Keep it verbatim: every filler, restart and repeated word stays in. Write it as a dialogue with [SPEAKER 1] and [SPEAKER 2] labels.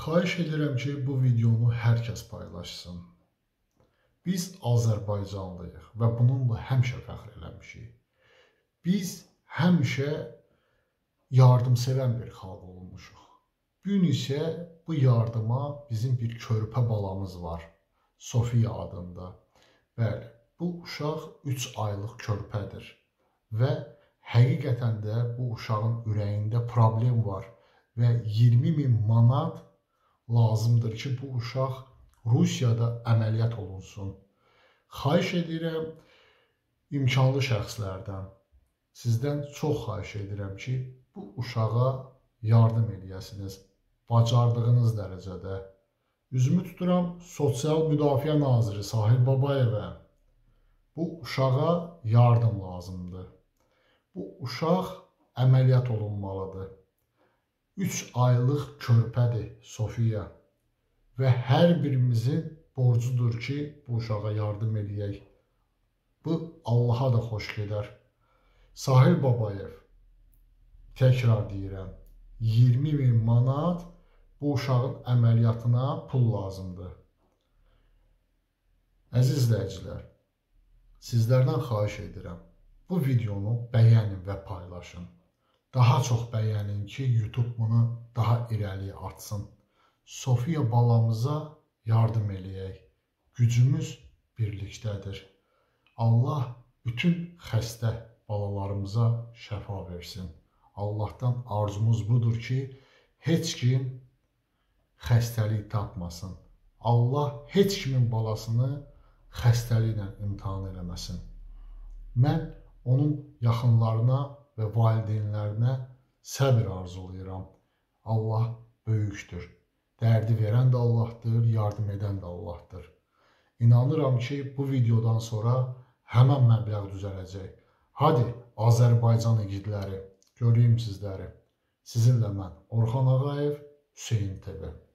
[SPEAKER 1] Xahiş edirəm ki, bu videonu hər kəs paylaşsın. Biz Azərbaycanlıyıq və bununla həmişə fəxr eləmişik. Biz həmişə yardımsevən bir xalq olmuşuq. Bu gün isə bu yardıma bizim bir körpə balamız var, Sofiya adında. Bəli, bu uşaq üç aylıq körpədir və həqiqətən də bu uşağın ürəyində problem var və iyirmi min manat lazımdır ki, bu uşaq Rusiyada əməliyyat olunsun. Xahiş edirəm imkanlı şəxslərdən, sizdən çox xahiş edirəm ki, bu uşağa yardım edəsiniz, bacardığınız dərəcədə. Üzümü tuturam Sosial Müdafiə Naziri Sahil Babayevə. Bu uşağa yardım lazımdır. Bu uşaq əməliyyat olunmalıdır. üç aylıq körpədir Sofiya və hər birimizin borcudur ki, bu uşağa yardım edək. Bu Allaha da xoş gedər. Sahil Babayev, təkrar deyirəm, iyirmi min manat bu uşağın əməliyyatına pul lazımdır. Əziz izləyicilər, sizlərdən xahiş edirəm, bu videonu bəyənin və paylaşın. Daha çox bəyənin ki, YouTube bunu daha irəliyə atsın. Sofiya balamıza yardım eləyək. Gücümüz birlikdədir. Allah bütün xəstə balalarımıza şəfa versin. Allahdan arzumuz budur ki, heç kim xəstəlik tapmasın. Allah heç kimin balasını xəstəliklə imtihan eləməsin. Mən onun yaxınlarına və valideynlərinə səbir arzulayıram. Allah böyükdür. Dərdi verən də Allahdır, yardım edən də Allahdır. İnanıram ki, bu videodan sonra həmən məbləğ düzələcək. Hadi, Azərbaycan igidləri, göreyim sizləri. Sizinlə mən, Orxan Ağayev, Hüseyn T V.